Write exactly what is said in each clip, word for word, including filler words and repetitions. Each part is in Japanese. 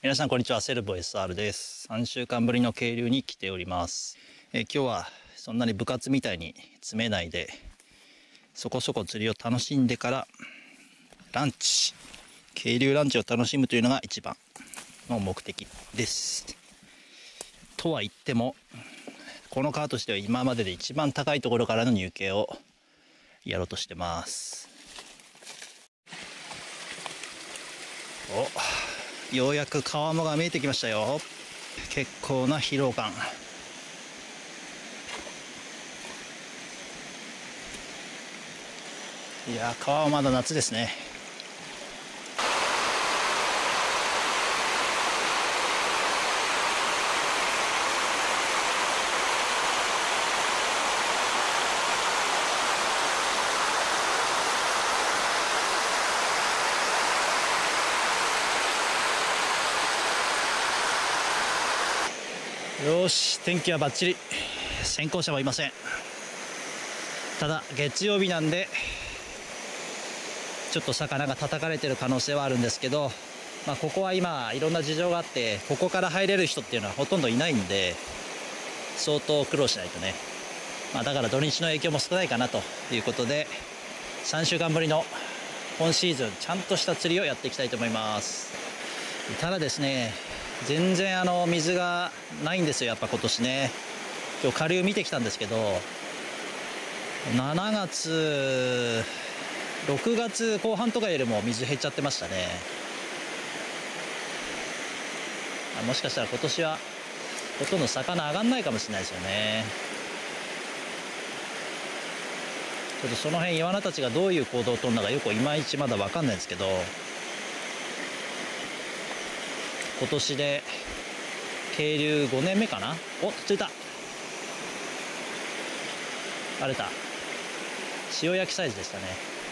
皆さんこんにちは、セルボ エスアール です。さんしゅうかんぶりの渓流に来ております。えー、今日はそんなに部活みたいに詰めないで、そこそこ釣りを楽しんでからランチ、渓流ランチを楽しむというのが一番の目的です。とは言っても、この川としては今までで一番高いところからの入渓をやろうとしてます。お、ようやく川面が見えてきましたよ。結構な疲労感。いや、川はまだ夏ですね。よし、天気はバッチリ。先行者はいません。ただ月曜日なんでちょっと魚が叩かれてる可能性はあるんですけど、まあ、ここは今いろんな事情があってここから入れる人っていうのはほとんどいないんで、相当苦労しないとね、まあ、だから土日の影響も少ないかなということで、さんしゅうかんぶりの今シーズンちゃんとした釣りをやっていきたいと思います。ただですね、全然あの水がないんですよ、やっぱ今年ね。今日下流見てきたんですけど、しちがつろくがつこう半とかよりも水減っちゃってましたね。もしかしたら今年はほとんど魚上がんないかもしれないですよね。ちょっとその辺イワナたちがどういう行動をとるのかよくいまいちまだ分かんないですけど、今年で渓流ごねんめかな。お、釣れた。あれた。塩焼きサイズでしたね。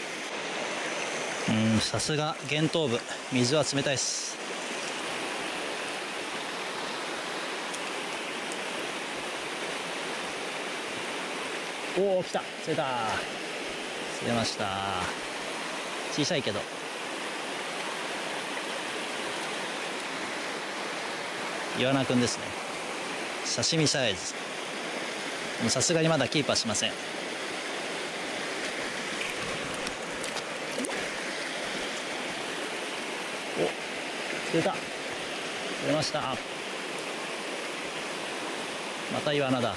うん、さすが源頭部、水は冷たいです。おお、来た。釣れた。釣れました。小さいけど。イワナくんですね。刺身サイズ。さすがにまだキーパーしません。お、釣れた。釣れました。またイワナだ。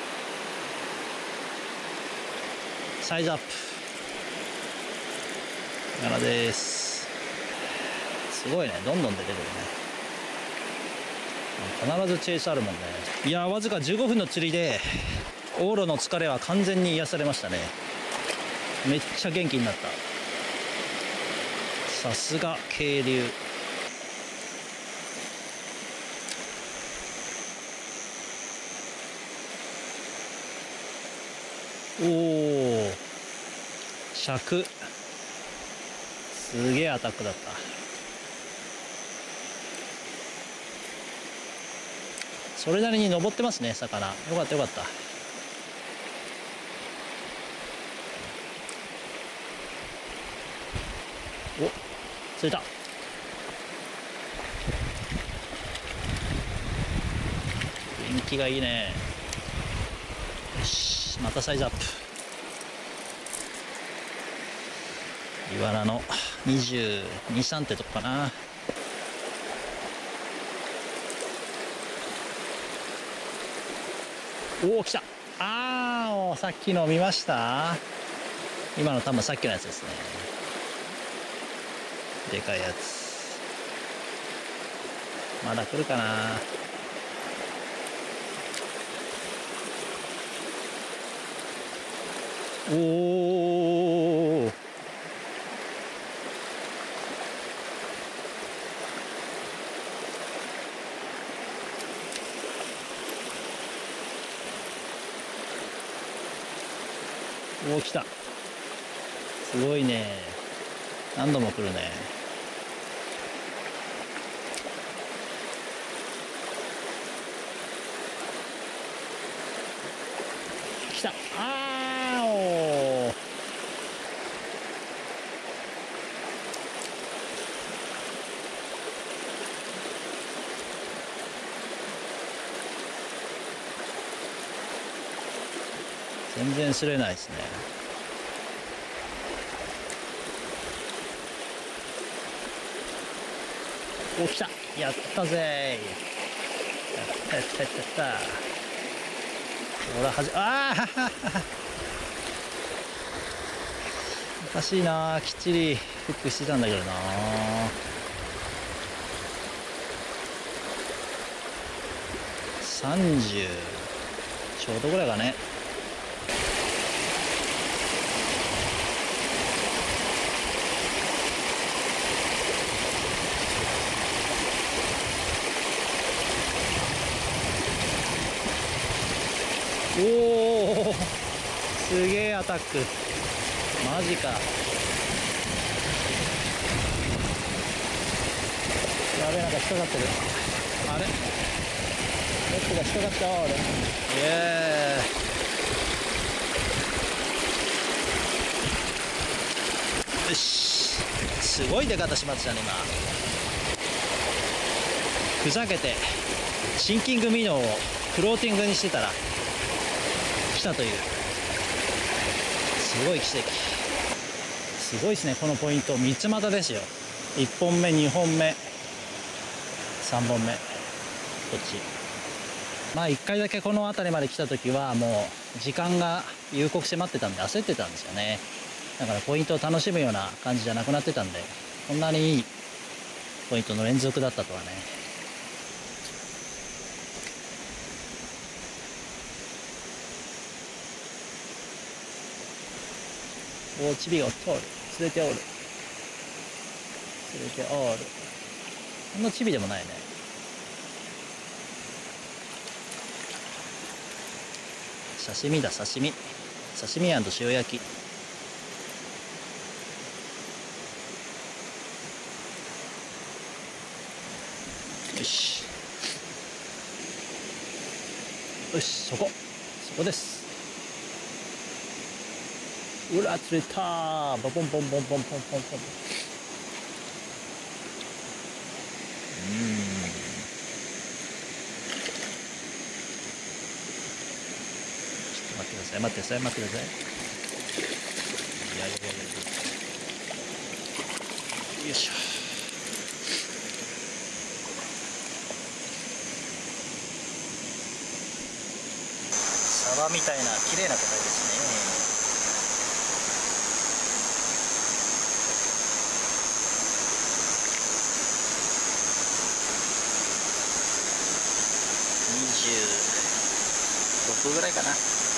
サイズアップ。イワナです。すごいね、どんどん出てくるね。必ずチェイスあるもんね。いや、わずかじゅうごふんの釣りで往路の疲れは完全に癒されましたね。めっちゃ元気になった。さすが渓流。おお、尺。すげえアタックだった。それなりに登ってますね、魚。よかったよかった。お、釣れた。元気がいいね。よし、またサイズアップ。イワナのにじゅうに、さんってとこかな。おお、来た。あー、さっきの見ました？今の多分さっきのやつですね。でかいやつ。まだ来るかな。おお、おお、来た。すごいね。何度も来るね。来た。あーおー。 全然擦れないですね。お、来た。やったぜー。やったやったやったやった。ほらはじああおかしいな、きっちりフックしてたんだけどな。さんじゅうちょうどぐらいかね。おお、すげえアタック。マジか。やべえ、なんか引っかかってる。あれロックが引っかかった。俺イエーイ。よし、すごい出方しましたね今。ふざけてシンキングミノをフローティングにしてたら来たという、すごい奇跡。すごいですね、このポイント。三つ股ですよ。いっぽんめ、にほんめ、さんぼんめ、こっち。まあいっかいだけこの辺りまで来た時はもう時間が夕刻迫ってたんで焦ってたんですよね。だからポイントを楽しむような感じじゃなくなってたんで、こんなにいいポイントの連続だったとはね。おー、チビが通る。連れておる。連れておる。こんなチビでもないね。刺身だ、刺身。刺身&塩焼き。よし。よし、そこ。そこです。うら、釣れたー。ボンボンボンボンボンボンボンボン。うん。待ってください、待ってください、待ってください。いやいやいやいや。よいしょ。サバみたいな綺麗な個体ですね。にじゅうろくぐらいかな。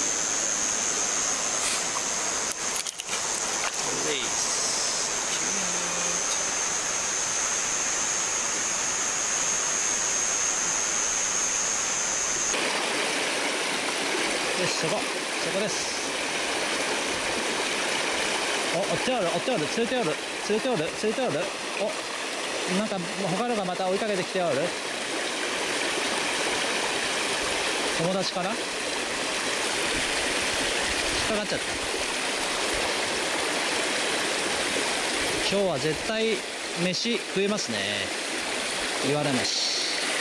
よし、そこ、そこです。お、追っておる、追っておる、連れておる、連れておる、連れておる。お、なんか他のがまた追いかけてきておる。友達かな。引っかかっちゃった。今日は絶対飯食えますね。言われなし。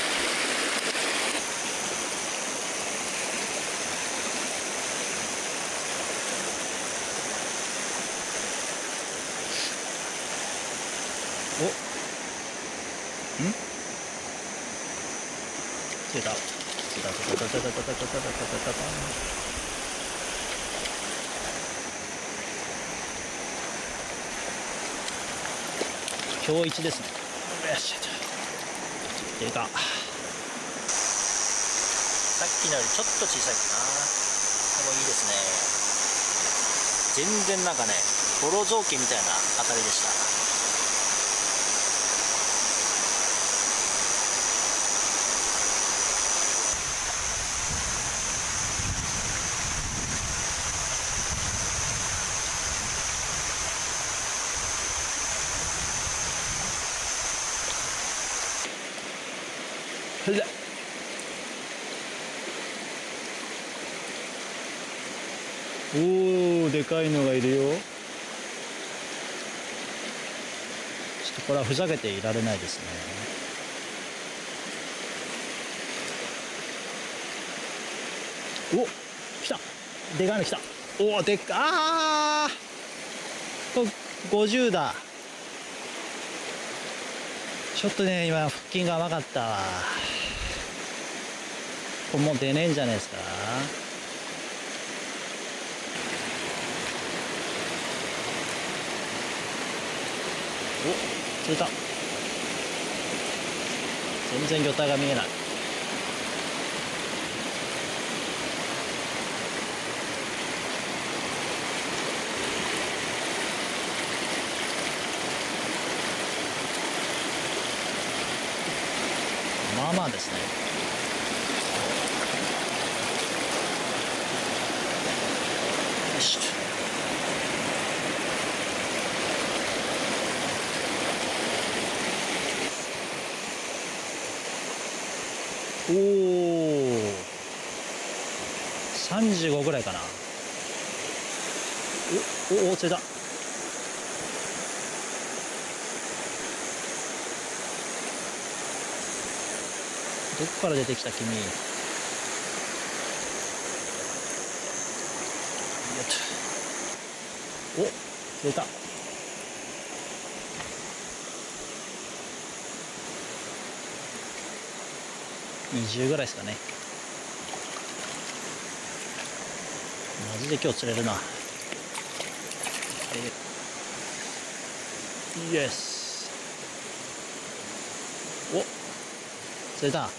お、ん？釣れた。釣れた、釣れた、釣れた、釣れた、釣れた、釣れた、釣れた。今日一ですね。よし、でか。さっきのよりちょっと小さいかな。でもいいですね。全然なんかね、ボロ雑巾みたいな当たりでした。ほら。おー、でかいのがいるよ。ちょっとこれはふざけていられないですね。お、来た。 でかいの来た。おお、でっか、あーとごじゅうだ。ちょっとね、今腹筋が甘かったわ。これもう出ねえんじゃねえですか。お、釣れた。全然魚体が見えない。まあまあですね。よし。おお、さんじゅうごぐらいかな。おおお、釣れた。どこから出てきた君。よっと。お、釣れた。にじゅうぐらいですかね。マジで今日釣れるな。イエス。お、釣れた。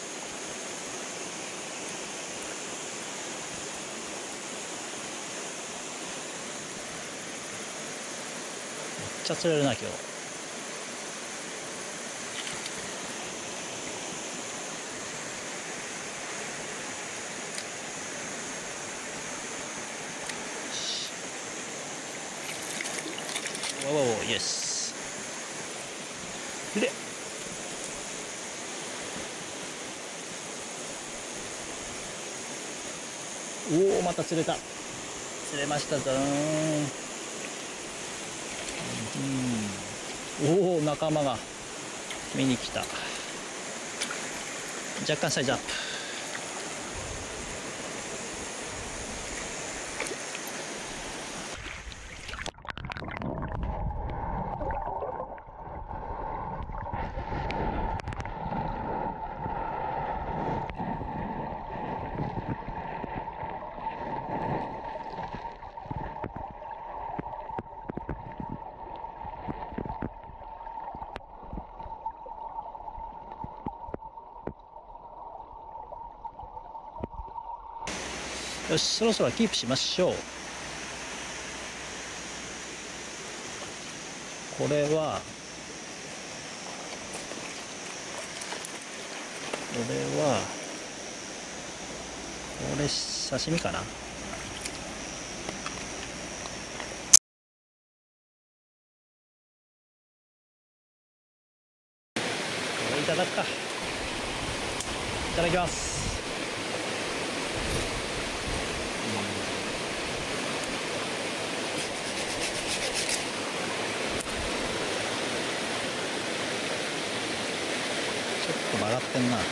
めっちゃ釣れるな今日。おお、イエス。で、おお、また釣れた。釣れましたぞーん。おお、仲間が見に来た。若干サイズアップ。よし、そろそろキープしましょう。これはこれはこれ刺身かな。これいただくか。いただきます。ちょっと曲がってんな。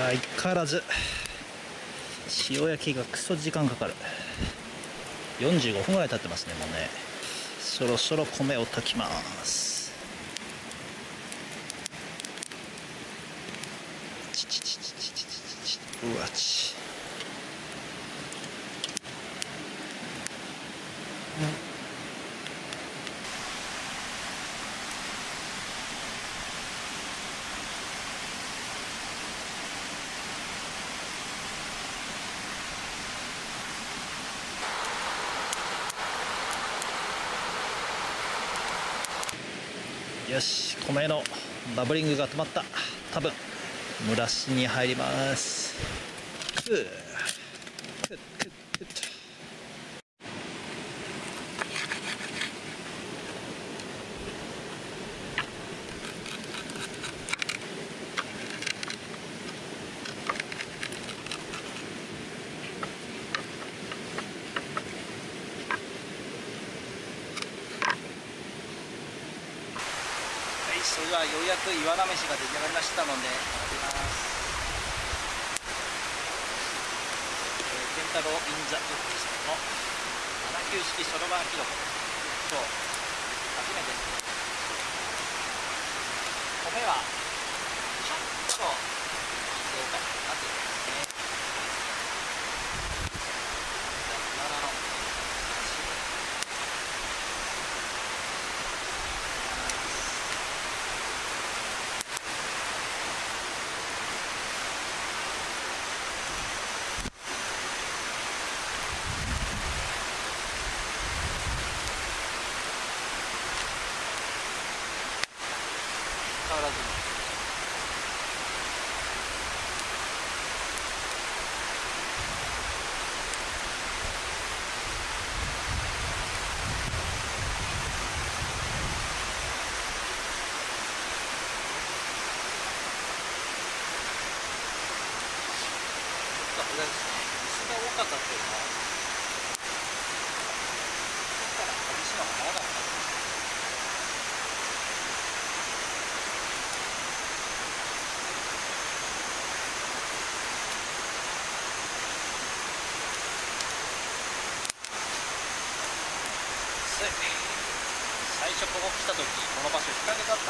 相変わらず塩焼きがクソ時間かかる。よんじゅうごふんぐらい経ってますね。もうね、そろそろ米を炊きます。チチチチチチチチ、うわち、よし、米のバブリングが止まった。多分蒸らしに入ります。くっくっくっくっそれではようやくイワナ飯が出来上がりましたので食べます。ケンタロウ・イン・ザ・ウッドさんのなな級式そろばんキノコ。今日初めて米はちょっとどうかなってますね。イワナの変わらずにあれですね、水が多かったっていうのはだから外すのが長かった。最初ここ来た時この場所日陰だった。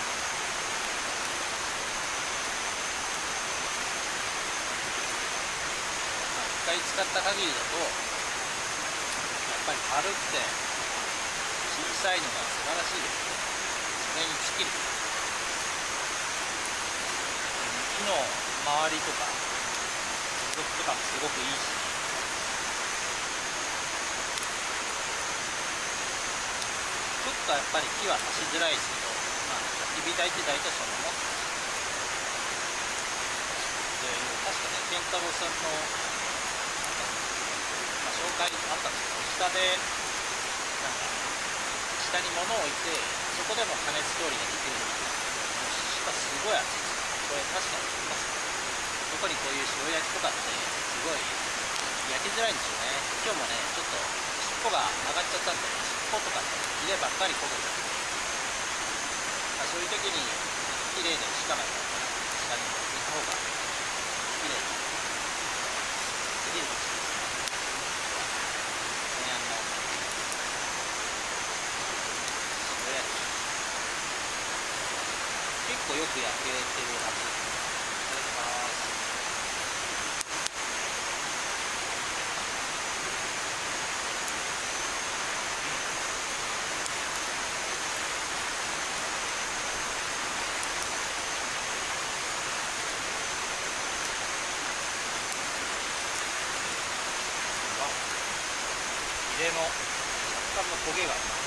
一回使った限りだとやっぱり軽くて小さいのが素晴らしいです。それに尽きる。木の周りとか付属とかもすごくいいし、ちょっとやっぱり木は刺しづらいですけど、まあ、焚き火台って大体そのもんで、確かね、健太郎さんの、まあ、紹介あったんですけど、下で、なんか、下に物を置いて、そこでも加熱調理ができるみたいな。下すごい熱いです。これ確かにありますね。特にこういう塩焼きとかって、すごい焼きづらいんですよね。今日もね、ちょっと尻尾が上がっちゃったんで、尻尾とかね、ヒレばっかり焦げちゃって、まあ、そういう時に綺麗にしかないから下に置いた方が綺麗にできるかもしれないですね。あの塩焼き結構よく焼けてるはず。いただきます。ヒレの若干の焦げがあります。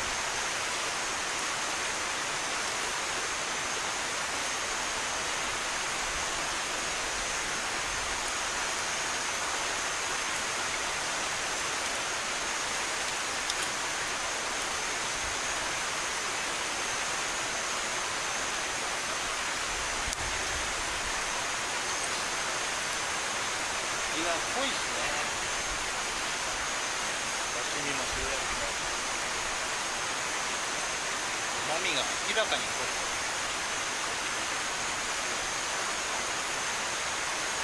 味が濃いですね。刺身も塩焼きも旨味が明らかに濃い。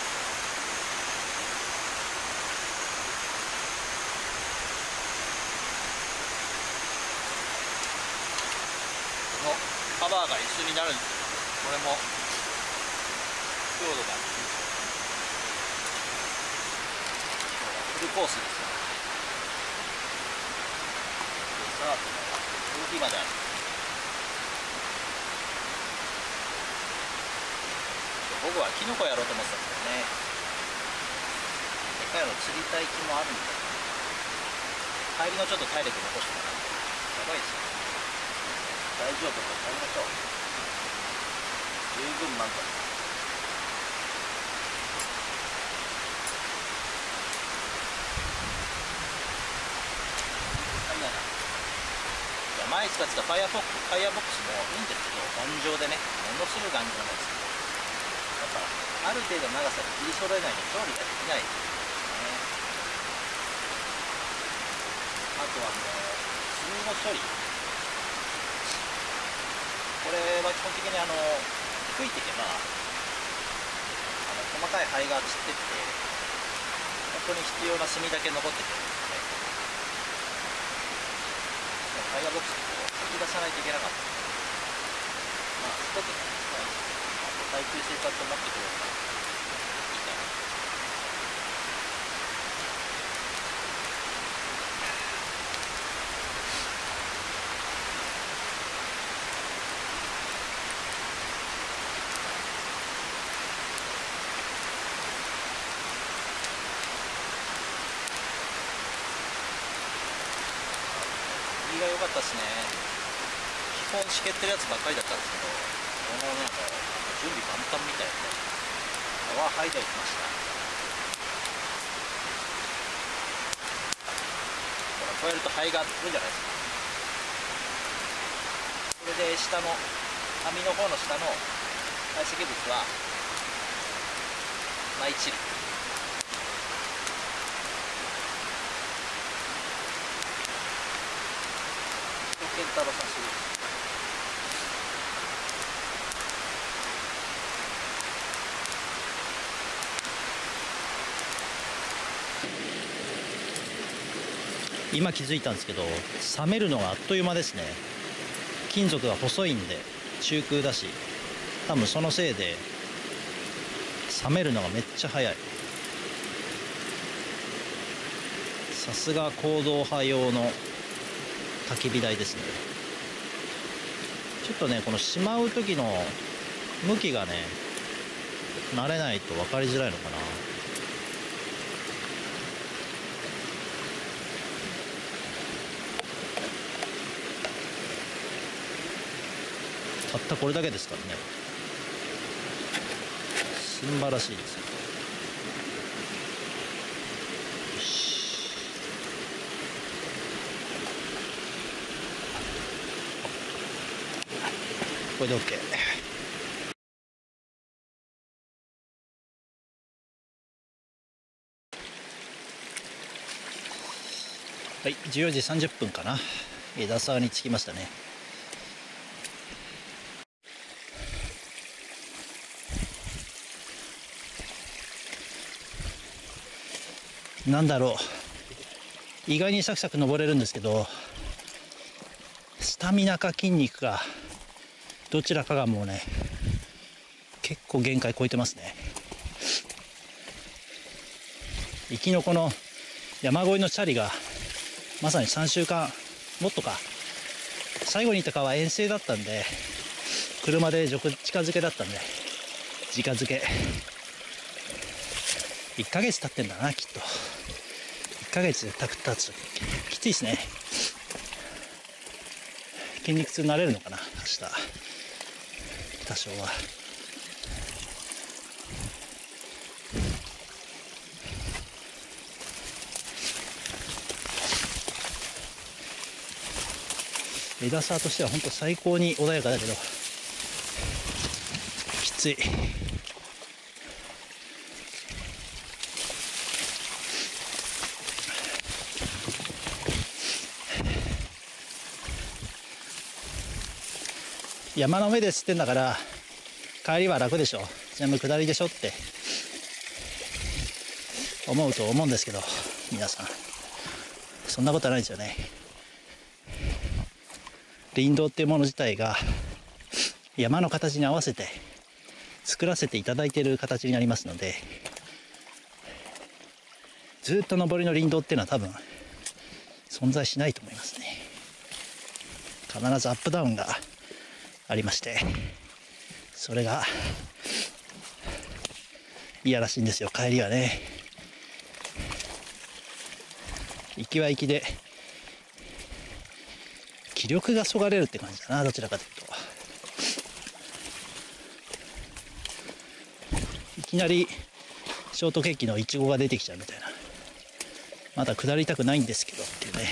のカバーが椅子になるんですけど、これも強度がフルコースですよ。デザートのコーヒーまである。僕はキノコやろうと思ってたんですけどね。でかいの釣りたい気もあるんで、帰りのちょっと体力残してもらってやばいですよ。大丈夫と帰りましょう。十分満足。前使ってたファイアボックス、ファイアボックスもいいんですけど、頑丈でね、ものすごい頑丈なんですけど、やっぱある程度の長さで切り揃えないと調理ができないですね。あとはもう炭の処理、これは基本的にあの吹いていけばあの細かい灰が散ってって本当に必要な炭だけ残ってくるんですね。ファイアボックスを吐き出さないといけなかった。まあ一つね、まあ、耐久性かと思ってくれればいいかな。が良かったですね。基本しけってるやつばっかりだったんですけど、このなんか準備万端みたいで泡剥いでおきました。ほら、こうやると灰がつくじゃないですか。これで下の網の方の下の堆積物は舞い散る。健太郎さんする。今気づいたんですけど、冷めるのがあっという間ですね。金属が細いんで中空だし、多分そのせいで冷めるのがめっちゃ早い。さすが行動派用の焚き火台ですね。ちょっとね、このしまう時の向きがね慣れないと分かりづらいのかな。たったこれだけですからね。素晴らしいですよ。よし、これで OK。 はい、じゅうよじさんじゅっぷんかな。枝沢に着きましたね。なんだろう、意外にサクサク登れるんですけど、スタミナか筋肉かどちらかがもうね結構限界超えてますね。行きのこの山越えのチャリがまさにさんしゅうかんもっとか、最後に行った川は遠征だったんで車で近づけだったんで直付けいっかげつ経ってんだなきっと。いっかげつでタクタツきついですね。筋肉痛になれるのかな明日多少は。枝沢としては本当最高に穏やかだけどきつい。山の上で吸ってんだから帰りは楽でしょ、全部下りでしょって思うと思うんですけど、皆さんそんなことはないですよね。 林道っていうもの自体が山の形に合わせて作らせていただいている形になりますので、ずっと上りの林道っていうのは多分存在しないと思いますね。必ずアップダウンがありまして、それが嫌らしいんですよ、帰りはね。行きは行きで気力がそがれるって感じだな、どちらかというと。いきなりショートケーキのイチゴが出てきちゃうみたいな、まだ下りたくないんですけどっていうね。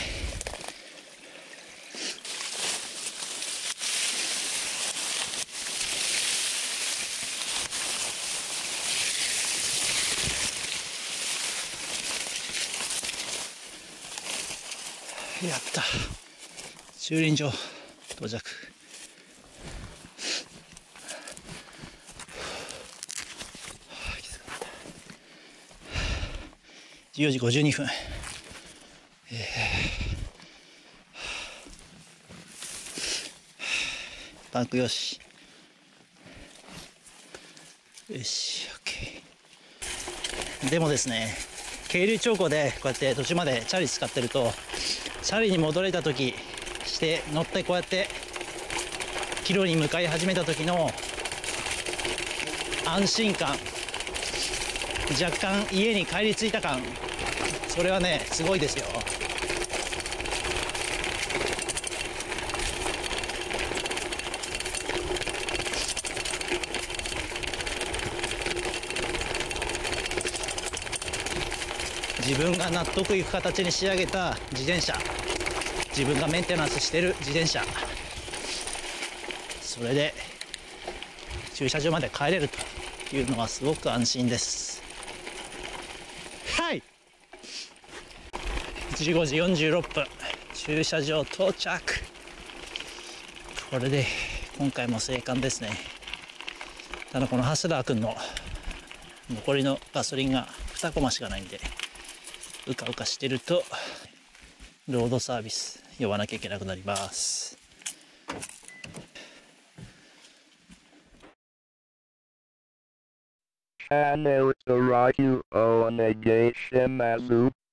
やった、駐輪場到着。じゅうよじごじゅうにふん、えー、パンクよしよし OK。 でもですね、渓流調校でこうやって途中までチャリ使ってると、チャリに戻れた時して乗ってこうやって帰路に向かい始めた時の安心感、若干家に帰り着いた感、それはねすごいですよ。自分が納得いく形に仕上げた自転車、自分がメンテナンスしてる自転車、それで駐車場まで帰れるというのはすごく安心です。はい、じゅうごじよんじゅうろっぷん、駐車場到着。これで今回も生還ですね。ただこのハスラー君の残りのガソリンがにコマしかないんで、うかうかしてるとロードサービス呼ばなきゃいけなくなります。 チャンネル登録お願いします。